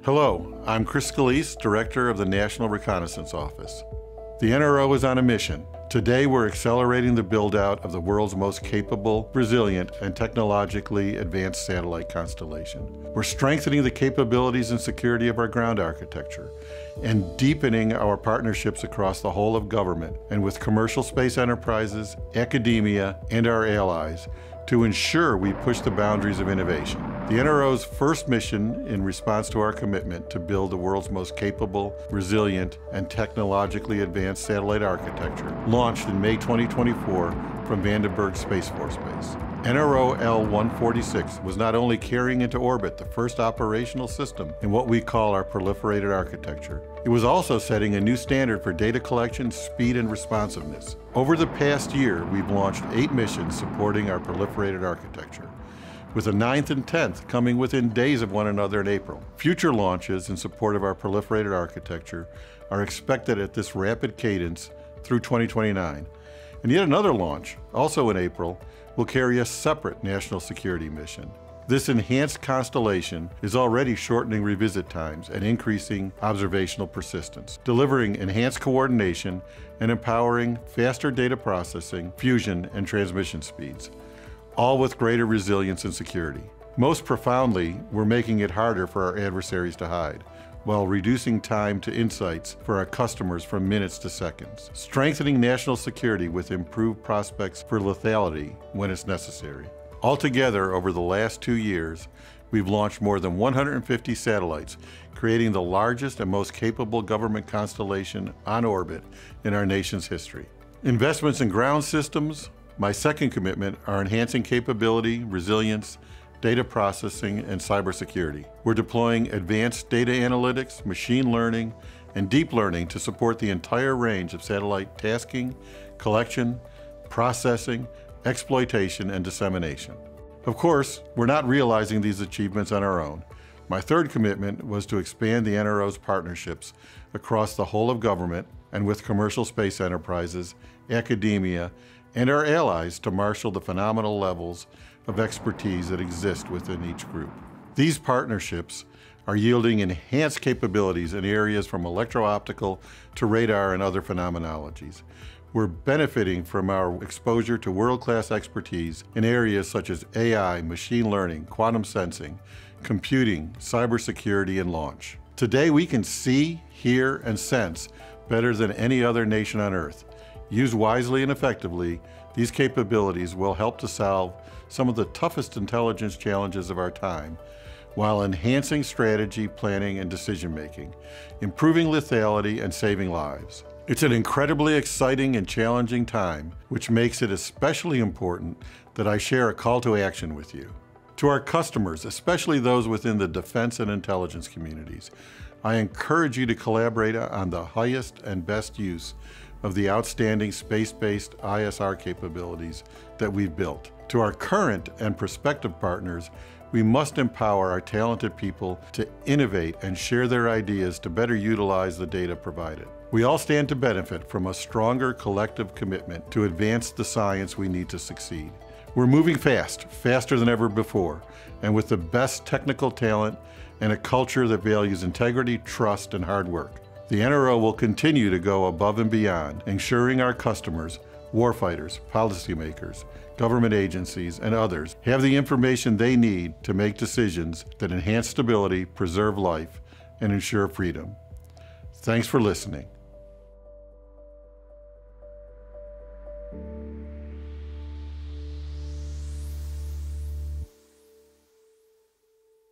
Hello, I'm Chris Scolese, Director of the National Reconnaissance Office. The NRO is on a mission. Today we're accelerating the build-out of the world's most capable, resilient, and technologically advanced satellite constellation. We're strengthening the capabilities and security of our ground architecture and deepening our partnerships across the whole of government and with commercial space enterprises, academia, and our allies to ensure we push the boundaries of innovation. The NRO's first mission in response to our commitment to build the world's most capable, resilient, and technologically advanced satellite architecture launched in May 2024 from Vandenberg Space Force Base. NRO L-146 was not only carrying into orbit the first operational system in what we call our proliferated architecture, it was also setting a new standard for data collection, speed, and responsiveness. Over the past year, we've launched 8 missions supporting our proliferated architecture, with the 9th and 10th coming within days of one another in April. Future launches in support of our proliferated architecture are expected at this rapid cadence through 2029. And yet another launch, also in April, will carry a separate national security mission. This enhanced constellation is already shortening revisit times and increasing observational persistence, delivering enhanced coordination and empowering faster data processing, fusion, and transmission speeds, all with greater resilience and security. Most profoundly, we're making it harder for our adversaries to hide, while reducing time to insights for our customers from minutes to seconds, strengthening national security with improved prospects for lethality when it's necessary. Altogether, over the last 2 years, we've launched more than 150 satellites, creating the largest and most capable government constellation on orbit in our nation's history. Investments in ground systems, my second commitment, are enhancing capability, resilience, data processing, and cybersecurity. We're deploying advanced data analytics, machine learning, and deep learning to support the entire range of satellite tasking, collection, processing, exploitation, and dissemination. Of course, we're not realizing these achievements on our own. My third commitment was to expand the NRO's partnerships across the whole of government and with commercial space enterprises, academia, and our allies to marshal the phenomenal levels of expertise that exist within each group. These partnerships are yielding enhanced capabilities in areas from electro-optical to radar and other phenomenologies. We're benefiting from our exposure to world-class expertise in areas such as AI, machine learning, quantum sensing, computing, cybersecurity, and launch. Today we can see, hear, and sense better than any other nation on Earth. Used wisely and effectively, these capabilities will help to solve some of the toughest intelligence challenges of our time, while enhancing strategy, planning, and decision-making, improving lethality, and saving lives. It's an incredibly exciting and challenging time, which makes it especially important that I share a call to action with you. To our customers, especially those within the defense and intelligence communities, I encourage you to collaborate on the highest and best use of the outstanding space-based ISR capabilities that we've built. To our current and prospective partners, we must empower our talented people to innovate and share their ideas to better utilize the data provided. We all stand to benefit from a stronger collective commitment to advance the science we need to succeed. We're moving fast, faster than ever before, and with the best technical talent and a culture that values integrity, trust, and hard work. The NRO will continue to go above and beyond, ensuring our customers, warfighters, policymakers, government agencies, and others have the information they need to make decisions that enhance stability, preserve life, and ensure freedom. Thanks for listening.